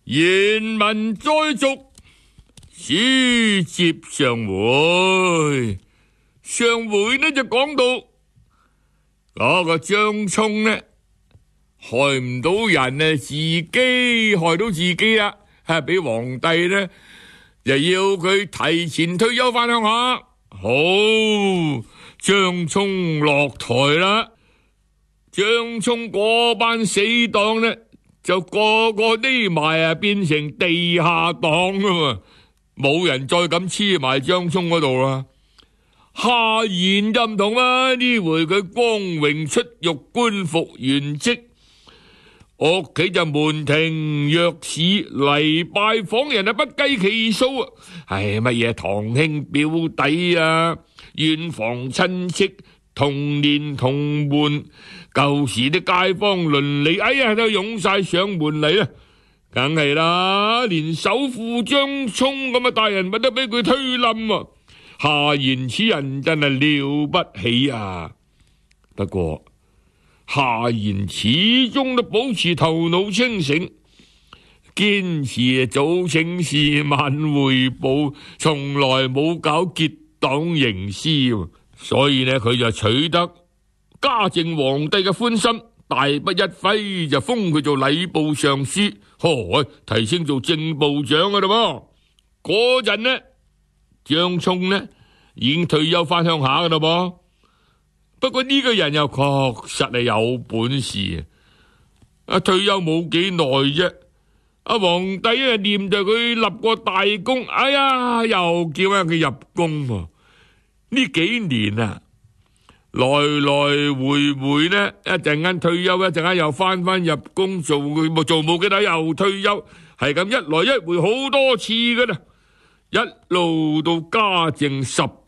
言文再續，書接上回。上回呢就講到嗰個張聰呢害唔到人啊，自己害到自己啦，俾皇帝呢就要佢提前退休翻鄉下。好，張聰落台啦，張聰嗰班死黨呢就個個匿埋變成地下黨啦，冇人再敢黐埋張聰嗰度啦。夏言就唔同啦，呢回佢光榮出獄，官復原職，屋企就門庭若市，嚟拜訪人不計其數啊！乜嘢堂兄表弟啊，遠房親戚，同年同門，舊時啲街坊鄰里，都湧晒上門嚟啦，梗係啦，連首富張聰咁嘅大人物都俾佢推冧啊！夏言此人真係了不起啊！不過夏言始終都保持頭腦清醒，堅持早請示晚匯報，從來冇搞結黨營私，所以呢，佢就取得嘉靖皇帝嘅歡心，大筆一揮就封佢做禮部尚書，提升做正部長噶啦噃。嗰陣呢，張聰呢已經退休翻鄉下噶啦噃。不過呢個人又確實係有本事啊！退休冇幾耐啫，皇帝念就佢立過大功，又叫佢入宮喎。呢幾年啊，來來回回呢，一陣間退休，一陣間又翻入宮做冇幾多又退休，係咁一來一回好多次噶啦，一路到嘉靖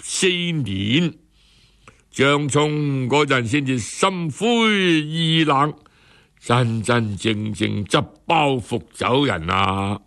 14年，張聰嗰陣先至心灰意冷，真真正正執包袱走人啊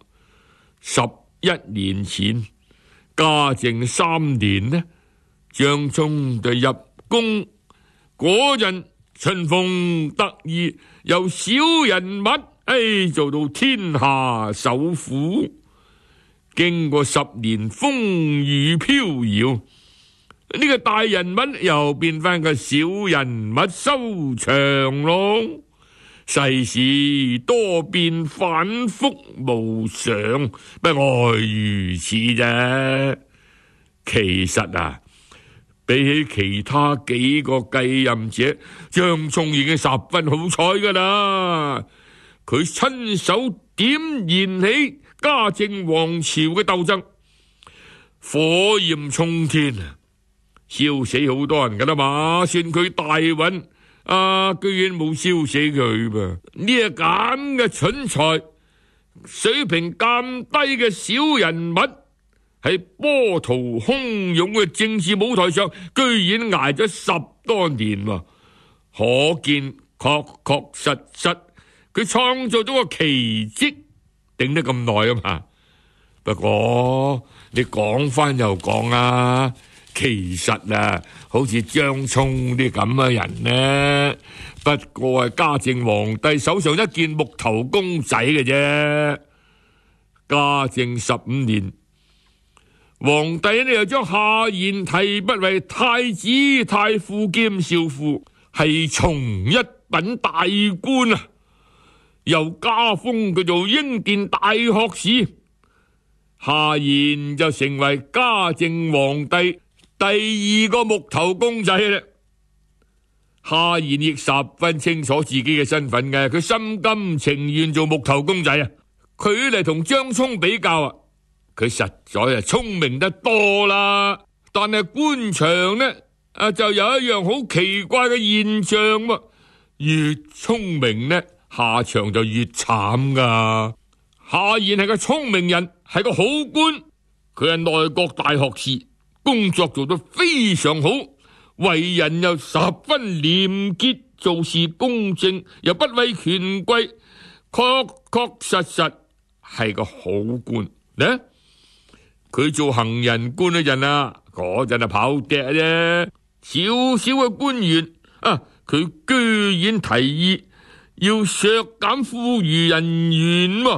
！11年前，嘉靖3年呢，張聰就入宮嗰陣，春風得意，由小人物做到天下首富，經過10年風雨飄搖，呢個大人物又變翻個小人物收場咯。世事多變，反覆無常，不外如此啫。其實啊，比起其他幾個繼任者，張聰已經十分好彩噶啦。佢親手點燃起嘉靖王朝嘅鬥爭，火焰衝天啊！燒死好多人噶啦嘛，算佢大運居然冇燒死佢噃。呢個咁嘅蠢材，水平咁低嘅小人物，喺波濤洶湧嘅政治舞台上，居然挨咗10多年，可見確確實實佢創造咗個奇蹟，頂得咁耐啊嘛。不過你講翻又講啊，其實啊，好似張聰啲咁嘅人呢，不過係嘉靖皇帝手上一件木頭公仔嘅啫。嘉靖15年，皇帝呢又將夏言提拔為太子太傅兼少傅，係從一品大官啊，又加封佢做英殿大學士。夏言就成為嘉靖皇帝第2個木頭公仔啦。夏言亦十分清楚自己嘅身份嘅，佢心甘情願做木頭公仔啊。佢嚟同張聰比較啊，佢實在係聰明得多啦。但係官場呢就有一樣好奇怪嘅現象喎，越聰明呢下場就越慘噶。夏言係個聰明人，係個好官，佢係內閣大學士，工作做得非常好，為人又十分廉潔，做事公正，又不畏權貴，確確實實係個好官呢。佢做行人官嗰陣啊，嗰陣跑趯啫，小小嘅官員佢居然提議要削減富裕人員，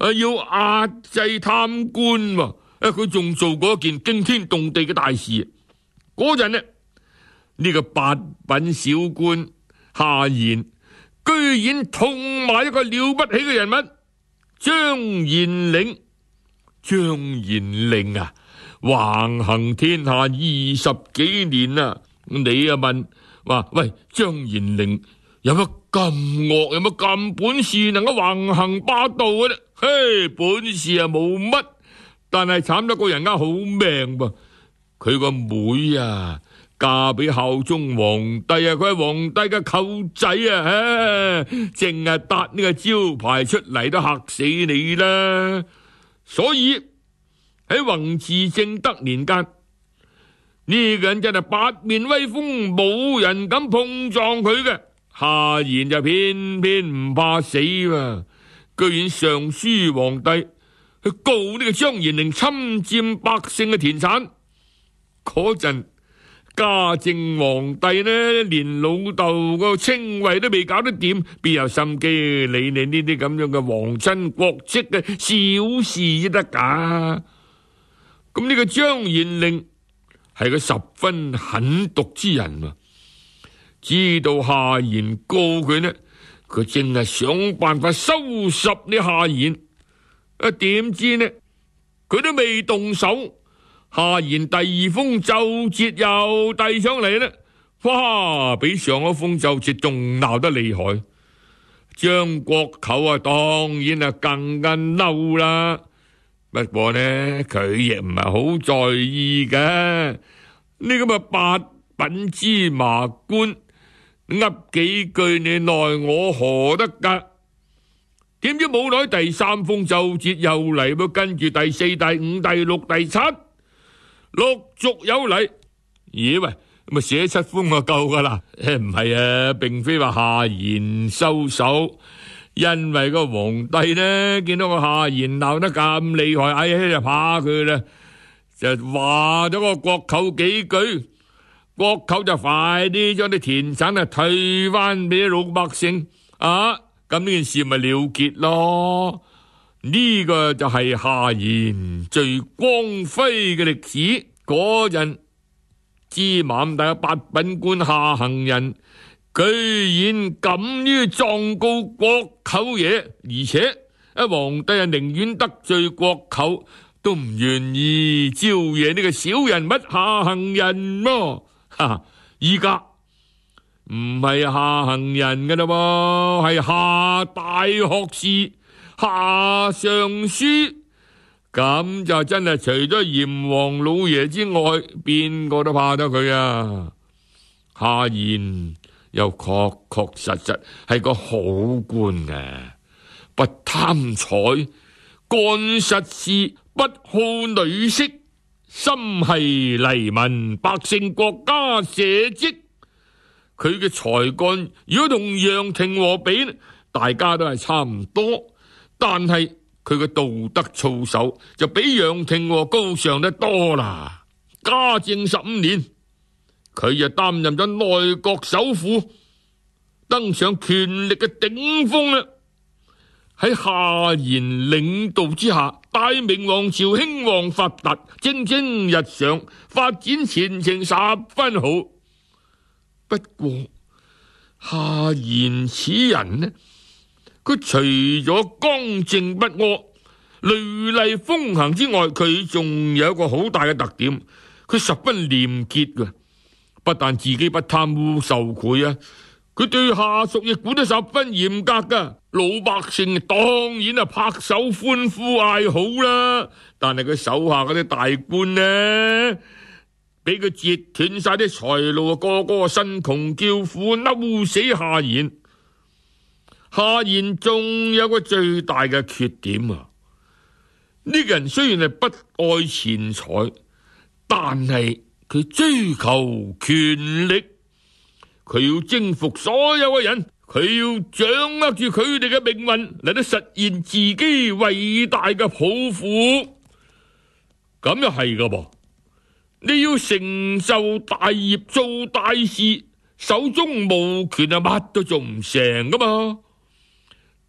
要壓制貪官喎。佢仲做過一件驚天動地嘅大事。嗰陣呢個八品小官夏言居然痛罵一個了不起嘅人物張延齡。張延齡啊，橫行天下20幾年啊，你啊問話喂，張延齡有乜咁惡，有乜咁本事能夠橫行霸道嘅咧？嘿，本事啊冇乜，但係慘得個人家好命噃。佢個妹啊嫁俾孝宗皇帝啊，佢係皇帝嘅舅仔啊，淨係搭呢個招牌出嚟都嚇死你啦。所以喺弘治正德年間，呢個人真係八面威風，冇人敢碰撞佢嘅。夏言就偏偏唔怕死喎，居然上書皇帝去告呢個張延齡侵佔百姓嘅田產。嗰陣嘉靖皇帝呢，連老豆個稱謂都未搞得掂，邊有心機理你呢啲咁樣嘅皇親國戚嘅小事得噶？咁呢個張延齡係個十分狠毒之人啊！知道夏言告佢呢，佢淨係想辦法收拾呢夏言。點知呢，佢都未動手，夏言第二封奏折又遞上嚟呢，哇！比上一封奏折仲鬧得厲害。張國舅啊，當然啊更加嬲啦。不過呢，佢亦唔係好在意嘅。呢咁嘅八品芝麻官，噏幾句你奈我何得噶？點知冇耐第三封奏折又嚟，跟住第四、第五、第六、第七陸續有嚟。咦喂，咪寫7封就夠噶啦？唔係啊，並非話夏言收手，因為個皇帝呢見到個夏言鬧得咁厲害，哎呀就怕佢啦，就話咗個國舅幾句。國舅就快啲將啲田產退翻俾老百姓啊！咁呢件事咪了結咯。呢個就係夏言最光輝嘅歷史。嗰陣芝麻咁大嘅八品官夏行人，居然敢於狀告國舅爺，而且皇帝寧願得罪國舅，都唔願意招惹呢個小人物夏行人咯。依家唔係夏行人嘅啦噃，係夏大學士、夏尚書，咁就真係除咗閻王老爺之外，邊個都怕得佢啊！夏言又確確實實係個好官啊，不貪財，幹實事，不好女色，心繫黎民百姓國家社稷。佢嘅才幹如果同楊廷和比，大家都係差唔多，但係佢嘅道德操守就比楊廷和高尚得多啦。嘉靖15年，佢就擔任咗內閣首輔，登上權力嘅頂峰啦。喺夏言領導之下，大明王朝興旺發達，蒸蒸日上，發展前程十分好。不過夏言此人呢，佢除咗剛正不阿、雷厲風行之外，佢仲有一個好大嘅特點，佢十分廉潔嘅。不但自己不貪污受賄啊，佢對下屬亦管得十分嚴格噶。老百姓當然拍手歡呼嗌好啦，但係佢手下嗰啲大官呢，俾佢截斷晒啲財路，個個申窮叫苦，嬲死夏言。夏言仲有個最大嘅缺點啊！呢個人雖然係不愛錢財，但係佢追求權力，佢要征服所有嘅人，佢要掌握住佢哋嘅命運，嚟到實現自己偉大嘅抱負。咁又係噶噃，你要成就大業做大事，手中無權乜都做唔成噶嘛。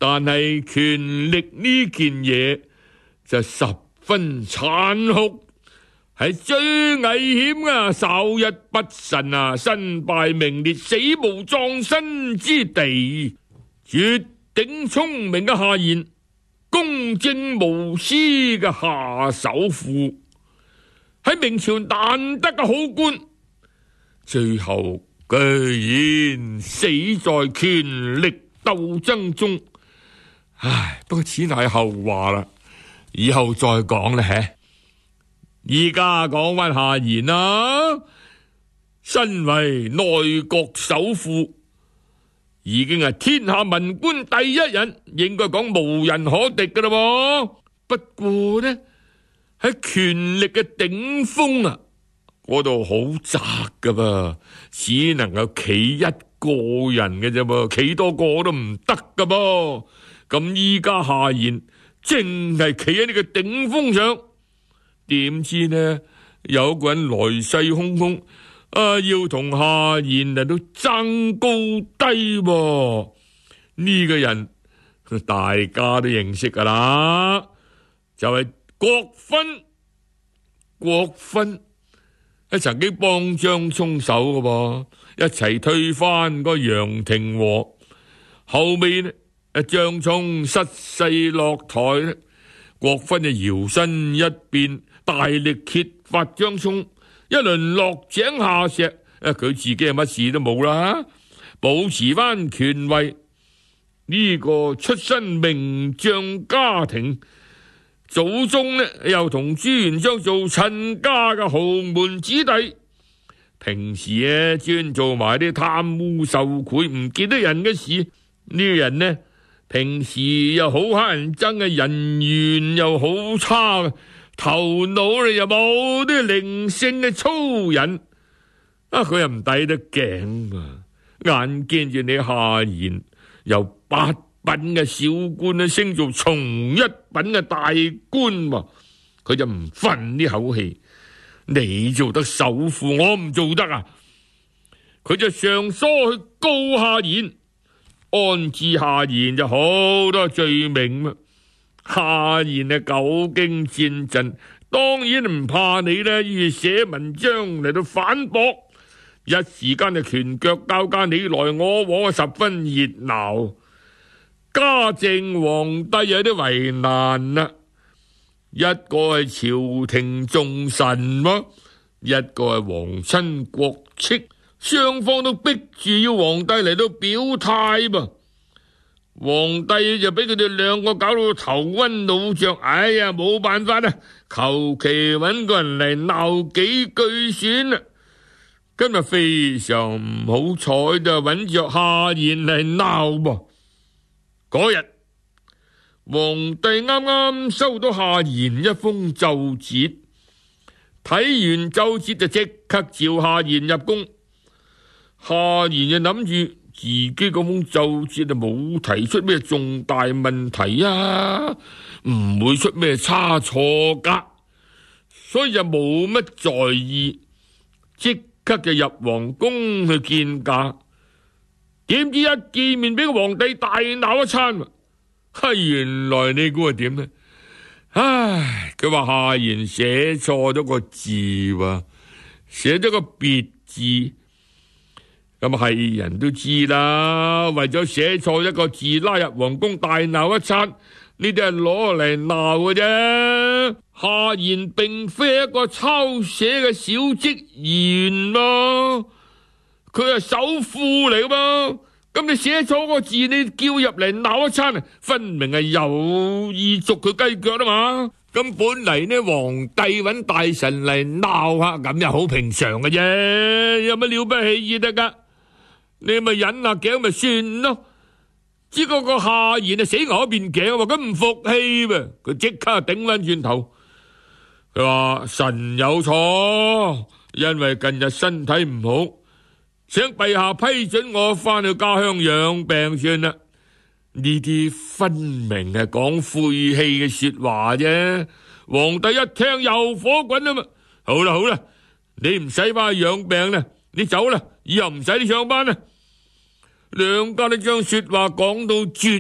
但係權力呢件嘢就十分殘酷，係最危險啊！稍一不慎啊，身敗名裂，死無葬身之地。絕頂聰明嘅夏言，公正無私嘅夏首富，喺明朝難得嘅好官，最後居然死在權力鬥爭中。唉，不過此乃後話啦，以後再講啦。而家講翻夏言啦，身為內閣首富，已經係天下文官第一人，應該講無人可敵噶啦。不過呢，喺權力嘅頂峰啊，嗰度好窄噶噃，只能夠企一個人嘅啫噃，企多個都唔得噶噃。咁依家夏言正係企喺呢個頂峰上，點知呢有個人來勢洶洶，要同夏言嚟到爭高低喎。呢個人大家都認識噶啦，就係郭勳。郭勳曾經幫張聰手噶噃，一齊推翻個楊廷和。後尾呢，張聰失勢落台，郭勳就搖身一變，大力揭發張聰，一輪落井下石。佢自己係乜事都冇啦，保持翻權位。呢個出身名將家庭，祖宗呢又同朱元璋做親家嘅豪門子弟，平時呢專做埋啲貪污受賄唔見得人嘅事。呢個人呢平時又好乞人憎嘅，人緣又好差，頭腦又冇啲靈性嘅粗人。佢又唔抵得頸啊！眼見住你夏言由八品嘅小官升做從一品嘅大官，佢就唔忿呢口氣。你做得首富，我唔做得啊！佢就上疏去告夏言，安置夏言就好多罪名。夏言久經戰陣，當然唔怕你啦，於是寫文章嚟到反駁。一時間就拳腳交加，你來我往，十分熱鬧。嘉靖皇帝有啲為難啦，一個係朝廷重臣，一個係皇親國戚，雙方都逼住要皇帝嚟到表態噃。皇帝就俾佢哋兩個搞到頭昏腦脹，哎呀，冇辦法啦，求其揾個人嚟鬧幾句算啦。今日非常唔好彩，就揾着夏言嚟鬧噃。嗰日皇帝啱啱收到夏言一封奏折，睇完奏折就即刻召夏言入宮。夏言就諗住自己嗰封奏折就冇提出咩重大問題啊，唔會出咩差錯噶，所以就冇乜在意，即刻就入皇宮去見駕。點知一見面俾個皇帝大鬧一餐，原來你估係點呢？佢話夏言寫錯咗個字，寫咗個別字。咁係人都知啦，為咗寫錯一個字拉入皇宮大鬧一餐，呢啲係攞嚟鬧嘅啫。夏言並非一個抄寫嘅小職員咯，佢係首富嚟噶嘛。咁你寫錯個字，你叫入嚟鬧一餐，分明係有意捉佢雞腳啊嘛。咁本嚟呢，皇帝揾大臣嚟鬧下，咁又好平常嘅啫，有乜了不起得噶？你咪忍下頸咪算咯。只不過個夏言啊死牛一邊頸，話佢唔服氣噃，佢即刻頂翻轉頭。佢話臣有錯，因為近日身體唔好，請陛下批准我翻去家鄉養病算啦。呢啲分明係講晦氣嘅說話啫。皇帝一聽又火滾啊嘛。好啦，你唔使翻去養病啦，你走啦，以後唔使你上班啦。兩家都將說話講到絕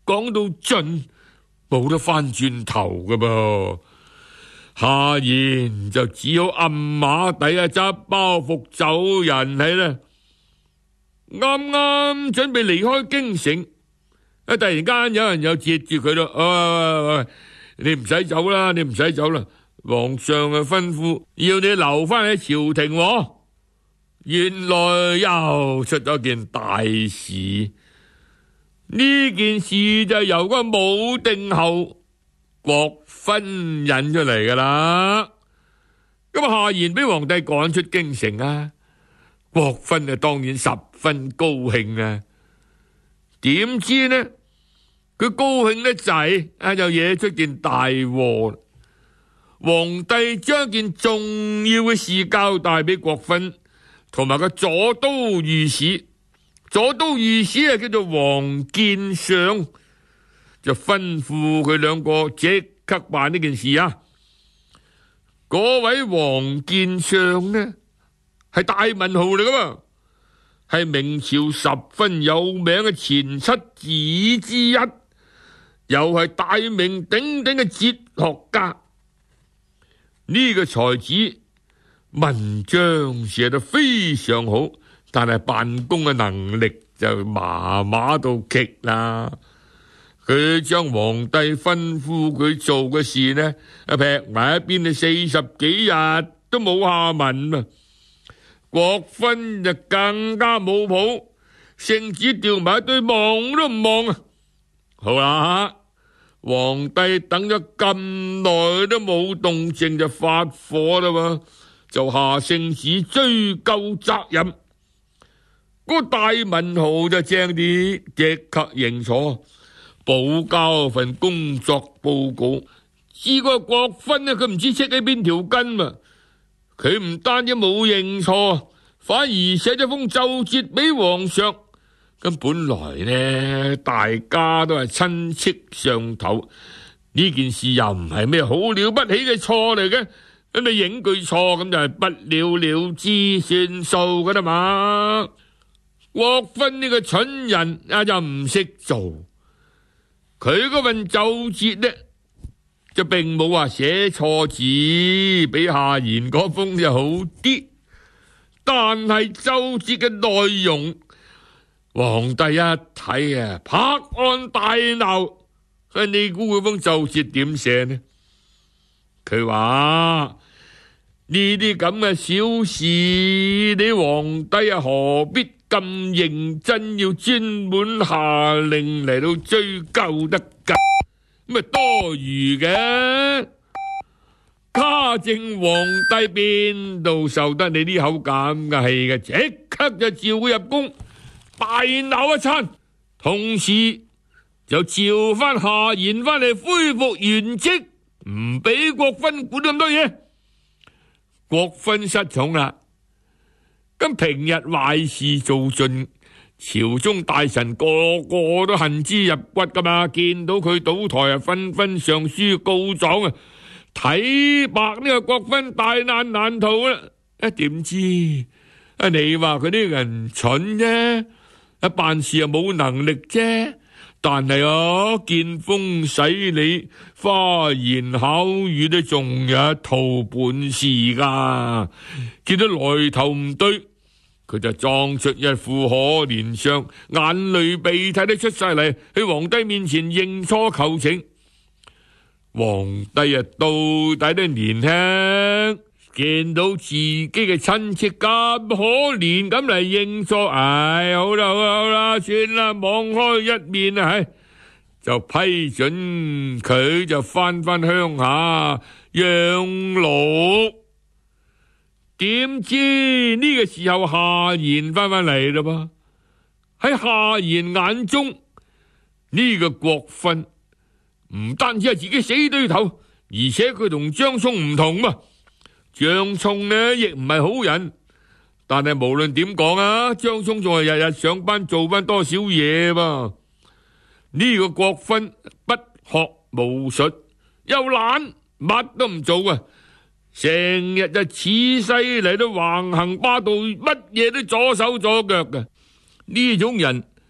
講到盡，冇得翻轉頭噶噃。夏言就只好暗馬底執包袱走人係啦。啱啱準備離開京城，突然間有人又截住佢咯。你唔使走啦，你唔使走啦，皇上吩咐要你留翻喺朝廷喎。原來又出咗件大事，呢件事就由個武定后郭勳引出嚟噶啦。咁夏言俾皇帝趕出京城啊，郭勳當然十分高興啊。點知呢，佢高興得滯就惹出件大禍。皇帝將件重要嘅事交代俾郭勳同埋個左都御史。左都御史叫做王見相，就吩咐佢兩個即刻辦呢件事啊。嗰位王見相呢，係大文豪嚟噶嘛，係明朝十分有名嘅前七子之一，又係大名鼎鼎嘅哲學家。呢個才子文章寫得非常好，但係辦公嘅能力就麻麻到極啦。佢將皇帝吩咐佢做嘅事呢，劈埋一邊，40幾日都冇下文啊。郭勳就更加冇譜，聖旨掉埋一堆，望都唔望啊。好啦，皇帝等咗咁耐都冇動靜，就發火啦嘛，就下聖旨追究責任。嗰個大文豪就正啲，即刻認錯，補交份工作報告。至個郭勳呢，佢唔知戚喺邊條筋嘛，佢唔單止冇認錯，反而寫咗封奏折俾皇上。咁本來呢，大家都係親戚上頭，呢件事又唔係咩好了不起嘅錯嚟嘅，咁你認句錯咁就係不了了之算數噶啦嘛。郭勳呢個蠢人就唔識做，佢嗰份奏折呢就並冇話寫錯字，比夏言嗰封就好啲，但係奏折嘅內容，皇帝一睇啊，拍案大鬧。你估佢封奏折點寫呢？佢話呢啲咁嘅小事，你皇帝何必咁認真，要專門下令嚟到追究得㗎？咁多餘嘅。嘉靖皇帝邊度受得你呢口咁嘅氣嘅？即刻就召佢入宮大鬧一餐，同時就召翻夏言翻嚟恢復原職，唔俾郭勳管咁多嘢。郭勳失寵啦，咁平日壞事做盡，朝中大臣個個都恨之入骨噶嘛，見到佢倒台啊，紛紛上書告狀啊，睇白呢個郭勳大難難逃啦。點知你話佢呢個人蠢啫，辦事又冇能力啫，但係見風使舵，花言巧語都仲有一套本事噶。見到來頭唔對，佢就裝出一副可憐相，眼淚鼻涕都出晒嚟，喺皇帝面前認錯求情。皇帝到底都年輕，見到自己嘅親戚咁可憐咁嚟認錯，好啦好啦，算啦，網開一面啊，就批准佢就翻鄉下養老。點知呢個時候夏言翻嚟啦噃，喺夏言眼中呢個郭勳唔單止係自己死對頭，而且佢同張聰唔同嘛。張聰呢亦唔係好人，但係無論點講啊，張聰仲係日日上班做翻多少嘢噃。呢個郭勳不學無術，又懶，乜都唔做啊，成日就恃勢嚟到橫行霸道，乜嘢都左手左腳嘅。呢種人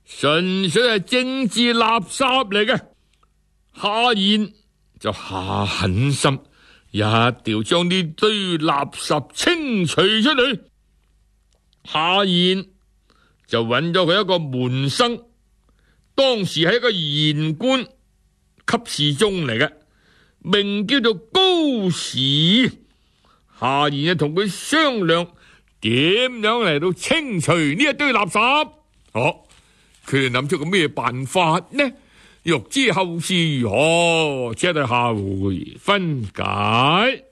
純粹係政治垃圾嚟嘅。夏言就下狠心，一定要將呢堆垃圾清除出去。夏言就揾咗佢一個門生，當時係一個言官級侍中嚟嘅，名叫做高時。夏言就同佢商量點樣嚟到清除呢一堆垃圾。佢哋諗出個咩辦法呢？欲知後事如何，且待下回分解。